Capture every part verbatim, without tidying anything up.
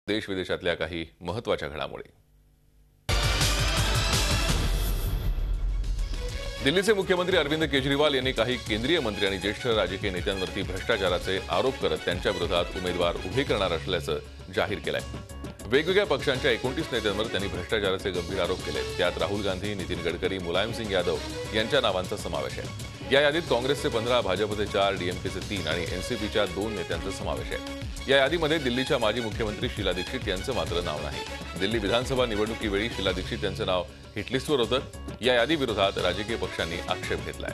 देश विदेशातल्या काही महत्त्वाच्या घडामोडी। दिल्लीचे मुख्यमंत्री अरविंद केजरीवाल यांनी काही केंद्रीय मंत्री आणि ज्येष्ठ राजकीय नेत्यांवरती भ्रष्टाचाराचे आरोप करत त्यांच्या विरोधात उमेदवार उभे करणार असल्याचं जाहीर केलंय। वेगवेगळ्या पक्षांच्या एकोणतीस नेत्यांवर त्यांनी भ्रष्टाचाराचे गंभीर आरोप केले। त्यात राहुल गांधी, नितीन गडकरी, मुलायम सिंग यादव यांच्या नावांचा समावेश आहे। या यादीत काँग्रेसचे पंधरा, भाजपचे चार, डीएमकेचे तीन आणि एनसीपीच्या दोन नेत्यांचा समावेश आहे। या यादीमध्ये दिल्लीच्या माजी मुख्यमंत्री शीला दीक्षित यांचं मात्र नाव नाही। दिल्ली विधानसभा निवडणुकीवेळी शीला दीक्षित यांचं नाव हिटलिस्टवर होतं। या यादीविरोधात राजकीय पक्षांनी आक्षेप घेतलाय।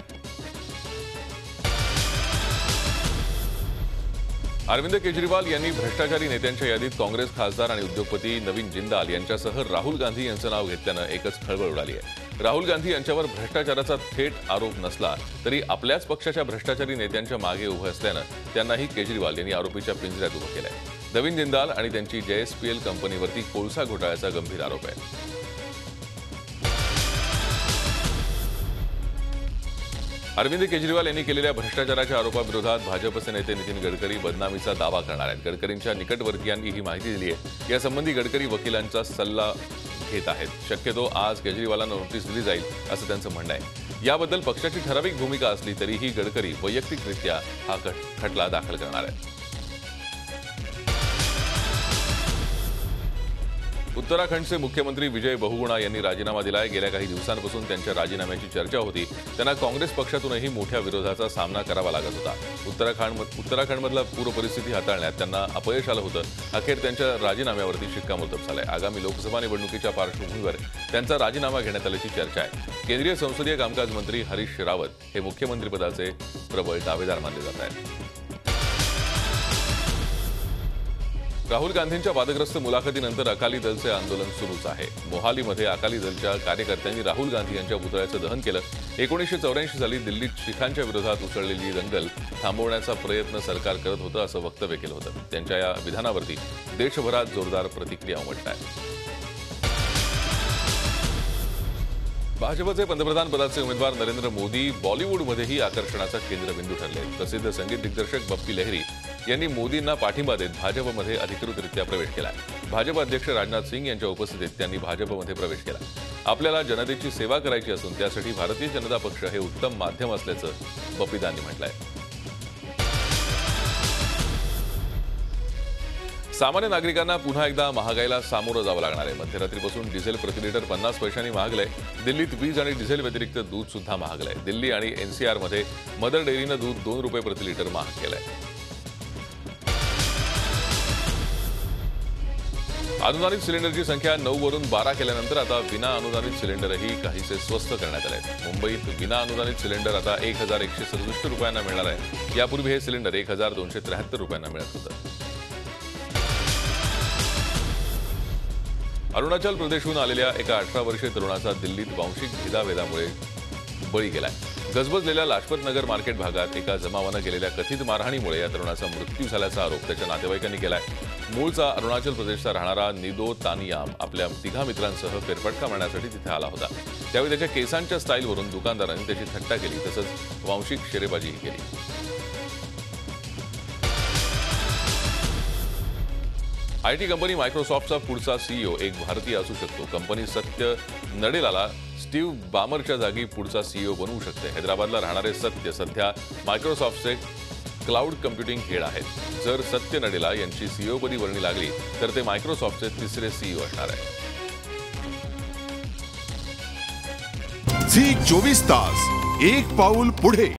अरविंद केजरीवाल यांनी भ्रष्टाचारी नेत्यांच्या यादीत काँग्रेस खासदार आणि उद्योगपती नवीन जिंदाल यांच्यासह राहुल गांधी यांचं नाव घेतल्यानं एकच खळबळ उडाली आहे। राहुल गांधी यांच्यावर भ्रष्टाचाराचा थेट आरोप नसला तरी आपल्याच पक्षाच्या भ्रष्टाचारी नेत्यांच्या मागे उभे असल्यानं त्यांनाही केजरीवाल यांनी आरोपीच्या पिंजऱ्यात उभं केलंय। नवीन जिंदाल आणि त्यांची जेएसपीएल कंपनीवरती कोळसा घोटाळ्याचा गंभीर आरोप आहे। अरविंद केजरीवाल यांनी केलेल्या भ्रष्टाचाराच्या आरोपाविरोधात भाजपचे नेते नितीन गडकरी बदनामीचा दावा करणार आहेत। गडकरींच्या निकटवर्तीयांनी ही माहिती दिली आहे। यासंबंधी गडकरी वकिलांचा सल्ला घेत आहेत। शक्यतो आज केजरीवालांना नोटीस दिली जाईल असं त्यांचं म्हणणं आहे। याबद्दल पक्षाची ठराविक भूमिका असली तरीही गडकरी वैयक्तिकरित्या हा खटला दाखल करणार आहेत। उत्तराखंडचे मुख्यमंत्री विजय बहुगुणा यांनी राजीनामा दिलाय। गेल्या काही दिवसांपासून त्यांच्या राजीनाम्याची चर्चा होती। त्यांना काँग्रेस पक्षातूनही मोठ्या विरोधाचा सामना करावा लागत होता। उत्तराखंड उत्तराखंडमधला पूर परिस्थिती हाताळण्यात त्यांना अपयश आलं होतं। अखेर त्यांच्या राजीनाम्यावरती शिक्कामोर्तब झालंय। आगामी लोकसभा निवडणुकीच्या पार्श्वभूमीवर त्यांचा राजीनामा घेण्यात आल्याची चर्चा आहे। केंद्रीय संसदीय कामकाज मंत्री हरीश रावत हे मुख्यमंत्रीपदाचे प्रबळ दावेदार मानले जात आहेत। राहुल गांधींच्या वादग्रस्त मुलाखतीनंतर अकाली दलचे आंदोलन सुरूच आहे। मोहालीमध्ये अकाली दलच्या कार्यकर्त्यांनी राहुल गांधी यांच्या पुतळ्याचं दहन केलं। एकोणीसशे चौऱ्याऐंशी साली दिल्लीत शिखांच्या विरोधात उसळलेली दंगल थांबवण्याचा प्रयत्न सरकार करत होतं असं वक्तव्य केलं होतं। त्यांच्या या विधानावरती देशभरात जोरदार प्रतिक्रिया उमटत आहे। भाजपचे पंतप्रधान पदाचे उमेदवार नरेंद्र मोदी बॉलिवूडमध्येही आकर्षणाचा केंद्रबिंदू ठरले। प्रसिद्ध संगीत दिग्दर्शक बप्पी लहिरी यांनी मोदींना पाठिंबा देत भाजपमध्ये अधिकृतरित्या प्रवेश केला। भाजप अध्यक्ष राजनाथ सिंग यांच्या उपस्थितीत त्यांनी भाजपमध्ये प्रवेश केला। आपल्याला जनतेची सेवा करायची असून त्यासाठी भारतीय जनता पक्ष हे उत्तम माध्यम असल्याचं बप्पीदांनी म्हटलंय। सामान्य नागरिकांना पुन्हा एकदा महागाईला सामोरं जावं लागणार आहे। मध्यरात्रीपासून डिझेल प्रति लिटर पन्नास पैशांनी महागलंय। दिल्लीत वीज आणि डिझेल व्यतिरिक्त दूध सुद्धा महागलंय। दिल्ली आणि एनसीआरमध्ये मदर डेअरीनं दूध दोन रुपये प्रति लिटर महाग केलंय। अनुदानित सिलेंडरची संख्या नऊ वरून बारा केल्यानंतर आता विना अनुदानित सिलेंडरही काहीसे स्वस्त करण्यात आले आहेत। मुंबईत विना अनुदानित सिलेंडर आता एक हजार एकशे सदुसष्ट रुपयांना मिळणार आहे। यापूर्वी हे सिलेंडर एक हजार दोनशे त्र्याहत्तर रुपयांना मिळत होतं। अरुणाचल प्रदेशहून आलेल्या एका अठरा वर्षीय तरुणाचा दिल्लीत वांशिक भेदाभेदामुळे बळी गेलाय। गजबजलेल्या लाजपत नगर मार्केट भागात एका जमावानं केलेल्या कथित मारहाणीमुळे या तरुणाचा मृत्यू झाल्याचा आरोप त्याच्या नातेवाईकांनी केलाय। मूळचा अरुणाचल प्रदेशचा राहणारा निदो तानियाम आपल्या तिघा मित्रांसह फेरफटका मारण्यासाठी तिथे आला होता। त्यावेळी त्याच्या केसांच्या स्टाईलवरून दुकानदारांनी त्याची थट्टा केली तसंच वांशिक शेरेबाजीही केली। आयटी कंपनी मायक्रोसॉफ्टचा पुढचा सीईओ एक भारतीय असू शकतो। कंपनी सत्य नडेलाला स्टीव्ह बामरच्या जागी पुढचा सीईओ बनवू शकते। हैदराबादला राहणारे सत्य सध्या मायक्रोसॉफ्टचे क्लाउड कम्प्युटिंग हेड आहेत। जर सत्य नडेला यांची सीईओ पदी वर्णी लागली तर ते मायक्रोसॉफ्टचे तिसरे सीईओ असणार आहे। झी चोवीस तास एक पाऊल पुढे।